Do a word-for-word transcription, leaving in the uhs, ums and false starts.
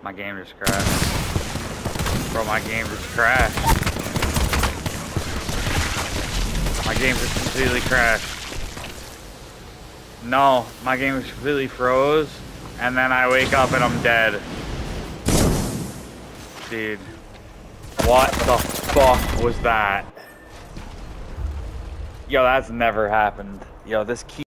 My game just crashed. Bro, my game just crashed. My game just completely crashed. No, my game just completely froze. And then I wake up and I'm dead. Dude. What the fuck was that? Yo, that's never happened. Yo, this key.